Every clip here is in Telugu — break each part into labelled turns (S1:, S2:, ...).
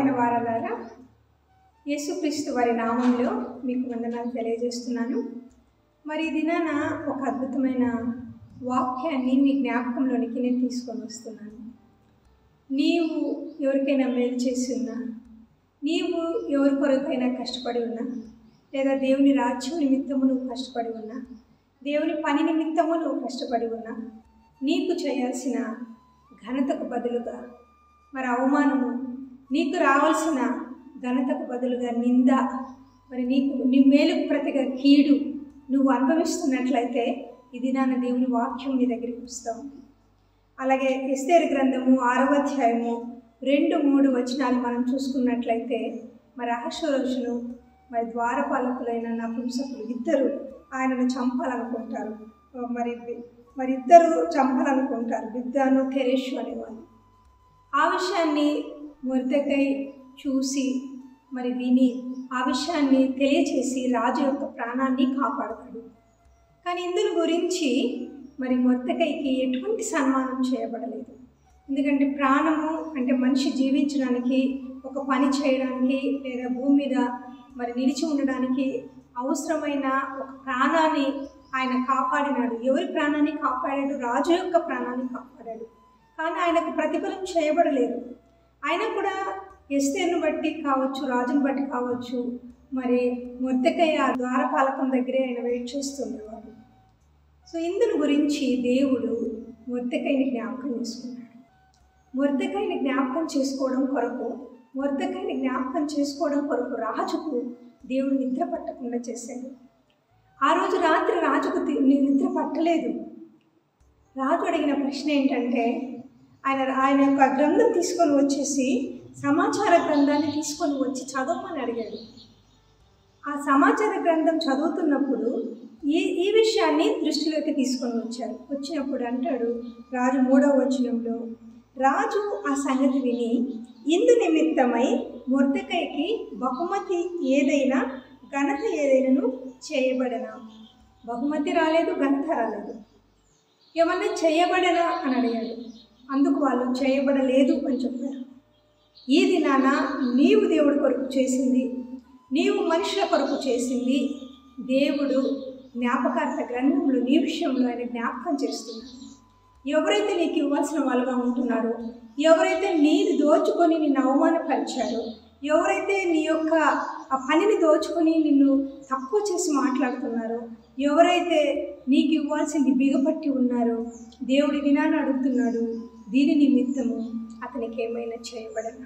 S1: ప్రియమైన వారలారా, యేసుక్రీస్తు వారి నామంలో మీకు వందనాలు తెలియజేస్తున్నాను. మరి ఈ దినాన ఒక అద్భుతమైన వాక్యాన్ని మీ జ్ఞాపకంలోనికి నేను తీసుకొని వస్తున్నాను. నీవు ఎవరికైనా మేలు చేసి ఉన్నా, నీవు ఎవరి కొరకైనా కష్టపడి ఉన్నా, లేదా దేవుని రాజ్యం నిమిత్తము నువ్వు కష్టపడి ఉన్నా, దేవుని పని నిమిత్తము నువ్వు కష్టపడి ఉన్నా, నీకు చేయాల్సిన ఘనతకు బదులుగా మరి అవమానము, నీకు రావాల్సిన ఘనతకు బదులుగా నింద, మరి నీ మేలుకు ప్రతిగా కీడు నువ్వు అనుభవిస్తున్నట్లయితే ఇది నా దేవుని వాక్యం నీ దగ్గరికి వస్తూ ఉంది. అలాగే ఎస్తేరు గ్రంథము 6వ అధ్యాయము 2-3 వచనాలు మనం చూసుకున్నట్లయితే, మరి అహష్వేరోషును మరి ద్వారపాలకులైన నపుంసకులు ఇద్దరు ఆయనను చంపాలనుకుంటారు. మరి ఇద్దరు చంపాలనుకుంటారు, బిగ్దాను కెరెషు అనేవాళ్ళు. ఆ విషయాన్ని మొర్దెకై చూసి మరి విని ఆ విషయాన్ని తెలియచేసి రాజు యొక్క ప్రాణాన్ని కాపాడతాడు. కానీ ఇందులో గురించి మరి మొర్దెకైకి ఎటువంటి సన్మానం చేయబడలేదు. ఎందుకంటే ప్రాణము అంటే మనిషి జీవించడానికి, ఒక పని చేయడానికి, లేదా భూమి మీద మరి నిలిచి ఉండడానికి అవసరమైన ఒక ప్రాణాన్ని ఆయన కాపాడినాడు. ఎవరి ప్రాణాన్ని కాపాడాడు? రాజు యొక్క ప్రాణాన్ని కాపాడాడు. కానీ ఆయనకు ప్రతిఫలం చేయబడలేదు. ఆయన కూడా ఎస్తేరును బట్టి కావచ్చు, రాజును బట్టి కావచ్చు, మరి మొర్దెకై ఆ ద్వారపాలకం దగ్గరే ఆయన వెయిట్ చేస్తుండేవాడు. సో ఇందుని గురించి దేవుడు మొర్దెకైని జ్ఞాపకం చేసుకున్నాడు. మొర్దెకైని జ్ఞాపకం చేసుకోవడం కొరకు రాజుకు దేవుడు నిద్ర పట్టకుండా చేశాడు. ఆ రోజు రాత్రి రాజుకు నిద్ర పట్టలేదు. రాజు అడిగిన ప్రశ్న ఏంటంటే, ఆయన యొక్క గ్రంథం తీసుకొని వచ్చేసి సమాచార గ్రంథాన్ని తీసుకొని వచ్చి చదవమని అడిగాడు. ఆ సమాచార గ్రంథం చదువుతున్నప్పుడు ఈ విషయాన్ని దృష్టిలోకి తీసుకొని వచ్చినప్పుడు అంటాడు రాజు 3వ వచనంలో, రాజు ఆ సంగతి విని ఇందు నిమిత్తమై మొర్దెకైకి బహుమతి ఏదైనా, ఘనత ఏదైనాను చేయబడనా? బహుమతి రాలేదు, ఘనత రాలేదు. ఏమన్నా చేయబడనా అని అడిగాడు. అందుకు వాళ్ళు చేయబడలేదు అని చెప్పారు. ఈ దినాన నీవు దేవుడి కొరకు చేసింది, నీవు మనుషుల కొరకు చేసింది దేవుడు జ్ఞాపకార్థ గ్రంథంలో నీ విషయంలో ఆయన జ్ఞాపకం చేస్తున్నాడు. ఎవరైతే నీకు ఇవ్వాల్సిన వాళ్ళుగా ఉంటున్నారో, ఎవరైతే నీది దోచుకొని నిన్ను అవమానపరిచారో, ఎవరైతే నీ యొక్క ఆ పనిని దోచుకొని నిన్ను తక్కువ చేసి మాట్లాడుతున్నారో, ఎవరైతే నీకు ఇవ్వాల్సింది బిగపట్టి ఉన్నారో, దేవుడి దినాన్ని అడుగుతున్నాడు, దీని నిమిత్తము అతనికి ఏమైనా చేయబడనా?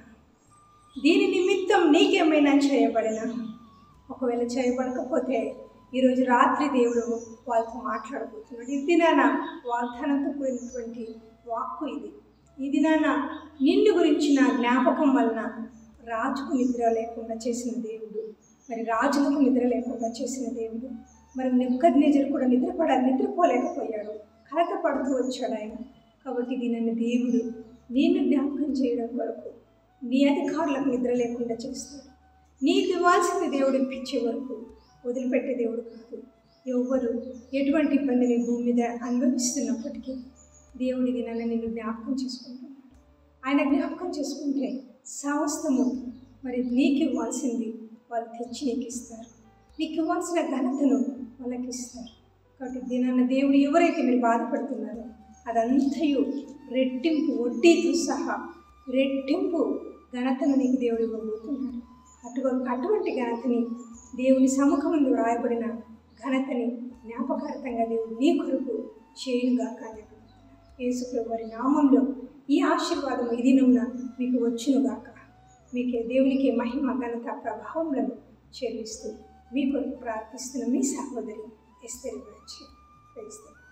S1: దీని నిమిత్తం నీకేమైనా చేయబడనా? ఒకవేళ చేయబడకపోతే ఈరోజు రాత్రి దేవుడు వాళ్ళతో మాట్లాడబోతున్నాడు. ఈ దినాన వాగ్దానంతో కూడినటువంటి వాక్కు ఇది. ఈ దినాన నిన్ను గురించిన జ్ఞాపకం వలన రాజుకు నిద్ర లేకుండా చేసిన దేవుడు, మరి రాజులకు నిద్ర లేకుండా చేసిన దేవుడు, మరి నెబుకద్నెజరు కూడా నిద్రపోలేకపోయాడు, కలత పడుతూ వచ్చాడు ఆయన. కాబట్టి దీనిని దేవుడు నిన్ను జ్ఞాపకం చేయడం వరకు నీ అధికారులకు నిద్ర లేకుండా చేస్తాడు. నీకు ఇవ్వాల్సింది దేవుడు ఇప్పించే వరకు వదిలిపెట్టే దేవుడు కాదు. ఎవరు ఎటువంటి ఇబ్బందిని భూమి మీద అనుభవిస్తున్నప్పటికీ దేవుడి దినాన్ని నిన్ను జ్ఞాపకం చేసుకుంటున్నాడు. ఆయన జ్ఞాపకం చేసుకుంటే సమస్తము మరి నీకు ఇవ్వాల్సింది వాళ్ళు తెచ్చి నీకు ఇస్తారు. నీకు ఇవ్వాల్సిన ఘనతను వాళ్ళకి ఇస్తారు. కాబట్టి దినాన్న దేవుడు ఎవరైతే మీరు బాధపడుతున్నారో అదంతయు రెట్టింపు, వడ్డీతో సహా రెట్టింపు ఘనతను నీకు దేవుడు ఇవ్వబోతున్నాడు. అటువంటి ఘనతని, దేవుని సముఖంలో రాయబడిన ఘనతని జ్ఞాపకార్థంగా దేవుడు నీ కొరకు చేయునుగాక. యేసుప్రభువు వారి నామంలో ఈ ఆశీర్వాదం ఈ దినమున మీకు వచ్చునుగాక. మీకే దేవునికి మహిమ, ఘనత, ప్రభావములను చెల్లిస్తూ మీ కొరకు ప్రార్థిస్తున్న మీ సహోదరి ఎస్తేరు గురించి తెలుస్తుంది.